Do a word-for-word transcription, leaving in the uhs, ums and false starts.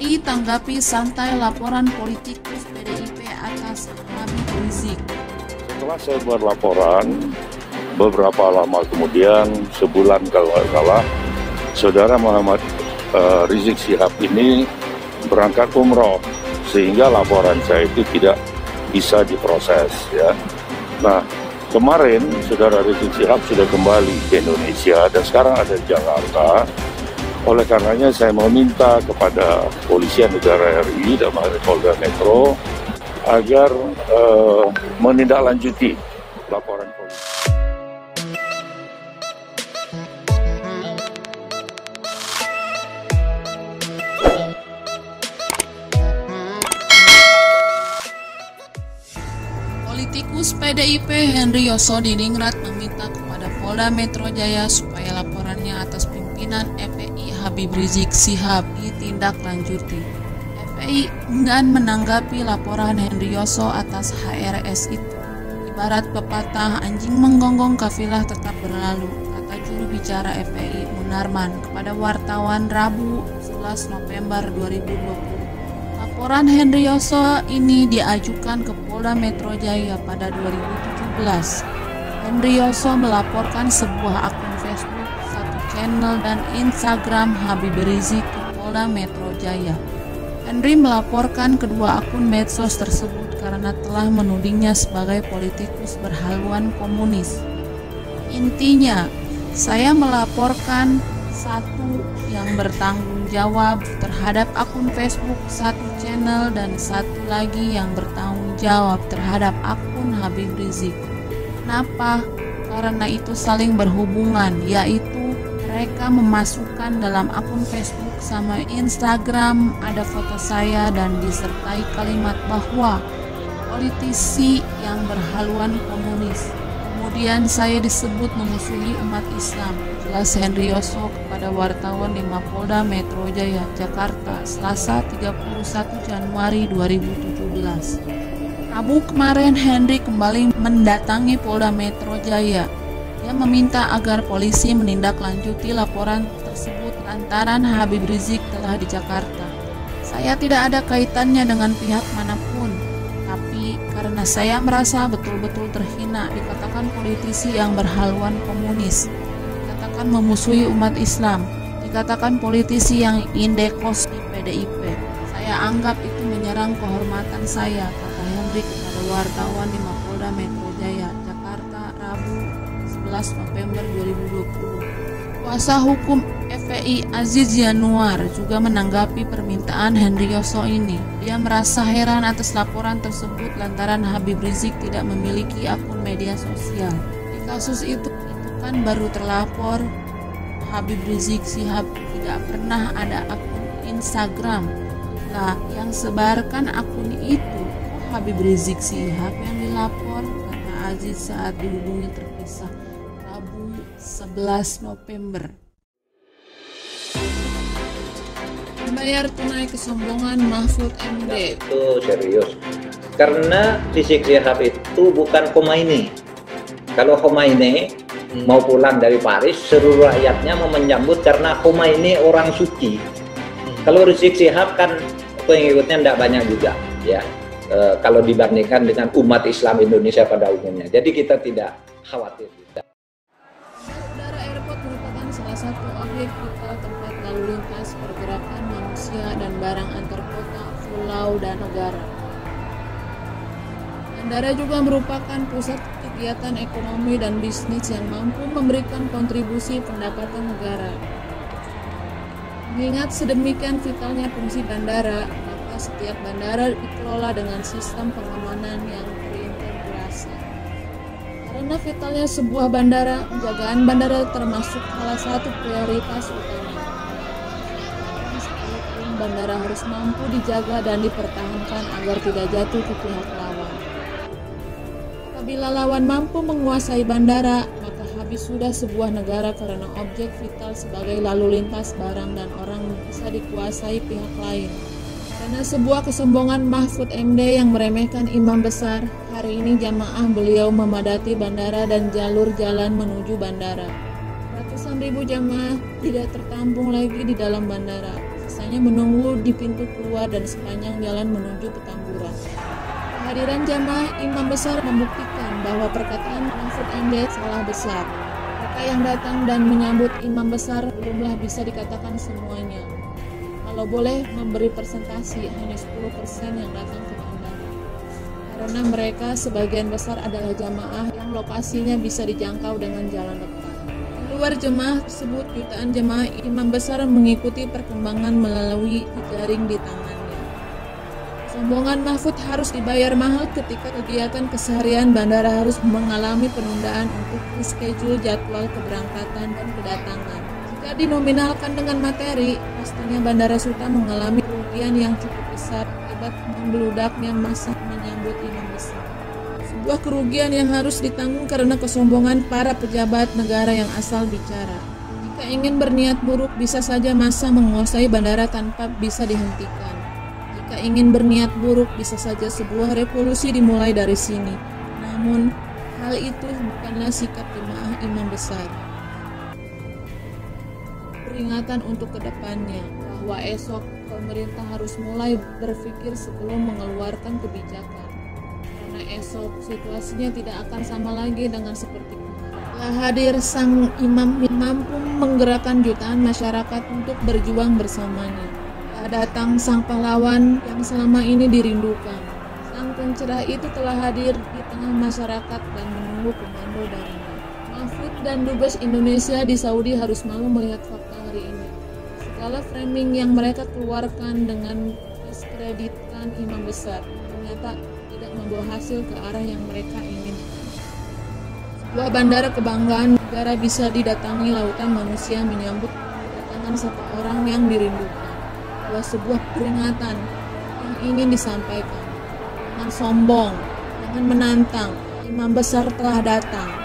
I tanggapi santai laporan politikus P D I P atas Habib Rizik. Setelah saya buat laporan, beberapa lama kemudian, sebulan kalau nggak salah, Saudara Muhammad uh, Rizik Syihab ini berangkat umroh, sehingga laporan saya itu tidak bisa diproses. Ya. Nah, kemarin Saudara Rizik Syihab sudah kembali ke Indonesia dan sekarang ada di Jakarta. Oleh karenanya saya meminta kepada Kepolisian Negara R I dan Polda Metro agar uh, menindaklanjuti laporan polisi. Politikus P D I P Henry Yosodiningrat meminta kepada Polda Metro Jaya supaya laporannya atas pimpinan F P I Habib Rizik Syihab ditindaklanjuti. F P I enggan menanggapi laporan Henry Yoso atas H R S itu. Ibarat pepatah anjing menggonggong kafilah tetap berlalu, kata juru bicara F P I Munarman kepada wartawan Rabu sebelas November dua ribu dua puluh. Laporan Henry Yoso ini diajukan ke Polda Metro Jaya pada dua ribu tujuh belas. Henry Yoso melaporkan sebuah akun Facebook, satu channel dan Instagram Habib Rizik ke Polda Metro Jaya. Henry melaporkan kedua akun medsos tersebut karena telah menudingnya sebagai politikus berhaluan komunis. Intinya, saya melaporkan satu yang bertanggung jawab terhadap akun Facebook, satu channel, dan satu lagi yang bertanggung jawab terhadap akun Habib Rizik. Kenapa? Karena itu saling berhubungan, yaitu mereka memasukkan dalam akun Facebook sama Instagram ada foto saya dan disertai kalimat bahwa politisi yang berhaluan komunis. Kemudian saya disebut memusuhi umat Islam, jelas Henry Yoso kepada wartawan di Mapolda Metro Jaya, Jakarta, Selasa tiga puluh satu Januari dua ribu tujuh belas. Rabu kemarin Henry kembali mendatangi Polda Metro Jaya. Dia meminta agar polisi menindaklanjuti laporan tersebut lantaran Habib Rizik telah di Jakarta. Saya tidak ada kaitannya dengan pihak manapun, tapi karena saya merasa betul-betul terhina dikatakan politisi yang berhaluan komunis, dikatakan memusuhi umat Islam, dikatakan politisi yang indekos di P D I P. Saya anggap itu menyerang kehormatan saya, kata Henry kepada wartawan di Mapolda Metro Jaya, Jakarta, Rabu sebelas November dua ribu dua puluh. Kuasa hukum F P I Aziz Yanuar juga menanggapi permintaan Henry Yoso ini. Dia merasa heran atas laporan tersebut lantaran Habib Rizik tidak memiliki akun media sosial. Di kasus itu, itu kan baru terlapor Habib Rizik Syihab tidak pernah ada akun Instagram. Nah, yang sebarkan akun itu oh, Habib Rizik Syihab yang dilapor, kata Aziz saat dihubungi terpisah Rabu sebelas November. Membayar tunai kesombongan Mahfud M D. Itu serius. Karena Rizik Syihab itu bukan Khomeini. Kalau Khomeini hmm. mau pulang dari Paris, seluruh rakyatnya mau menyambut karena Khomeini orang suci. Hmm. Kalau Rizik Syihab kan pengikutnya tidak banyak juga, ya. E, kalau dibandingkan dengan umat Islam Indonesia pada umumnya. Jadi kita tidak khawatir. Udara Airport merupakan salah satu objek vital tempat lalu lintas pergerakan manusia dan barang antar kota, pulau, dan negara. Bandara juga merupakan pusat kegiatan ekonomi dan bisnis yang mampu memberikan kontribusi pendapatan negara. Mengingat sedemikian vitalnya fungsi bandara, maka setiap bandara dikelola dengan sistem pengamanan yang terintegrasi. Karena vitalnya sebuah bandara, penjagaan bandara termasuk salah satu prioritas utama. Sekalipun bandara harus mampu dijaga dan dipertahankan agar tidak jatuh ke pihak lawan. Apabila lawan mampu menguasai bandara, maka habis sudah sebuah negara karena objek vital sebagai lalu lintas barang dan orang bisa dikuasai pihak lain. Karena sebuah kesombongan Mahfud M D yang meremehkan imam besar, hari ini jamaah beliau memadati bandara dan jalur jalan menuju bandara. Ratusan ribu jamaah tidak tertampung lagi di dalam bandara. sisanya menunggu di pintu keluar dan sepanjang jalan menuju Petamburan. Kehadiran jamaah imam besar membuktikan bahwa perkataan Mahfud M D salah besar. Mereka yang datang dan menyambut imam besar belumlah bisa dikatakan semuanya. Kalau boleh memberi presentasi, hanya sepuluh persen yang datang ke bandara. Karena mereka sebagian besar adalah jamaah yang lokasinya bisa dijangkau dengan jalan dekat. Di luar jemaah tersebut, jutaan jemaah imam besar mengikuti perkembangan melalui jaring di tangannya. Kesombongan Mahfud harus dibayar mahal ketika kegiatan keseharian bandara harus mengalami penundaan untuk reschedule jadwal keberangkatan dan kedatangan. Jika dinominalkan dengan materi, pastinya Bandara Suta mengalami kerugian yang cukup besar akibat membeludaknya masa menyambut imam besar. Sebuah kerugian yang harus ditanggung karena kesombongan para pejabat negara yang asal bicara. Jika ingin berniat buruk, bisa saja massa menguasai bandara tanpa bisa dihentikan. Jika ingin berniat buruk, bisa saja sebuah revolusi dimulai dari sini. Namun, hal itu bukanlah sikap jemaah imam besar. Peringatan untuk kedepannya, bahwa esok pemerintah harus mulai berpikir sebelum mengeluarkan kebijakan. Karena esok situasinya tidak akan sama lagi dengan seperti kemarin. Telah hadir sang imam mampu menggerakkan jutaan masyarakat untuk berjuang bersamanya. Datang sang pahlawan yang selama ini dirindukan. Sang pencerah itu telah hadir di tengah masyarakat dan menunggu komando darinya. Mahfud dan Dubes Indonesia di Saudi harus malu melihat fakta hari ini. Segala framing yang mereka keluarkan dengan diskreditkan imam besar ternyata tidak membawa hasil ke arah yang mereka inginkan. Sebuah bandara kebanggaan negara bisa didatangi lautan manusia menyambut kedatangan seseorang yang dirindukan. Adalah sebuah peringatan yang ingin disampaikan. Jangan sombong, jangan menantang, imam besar telah datang.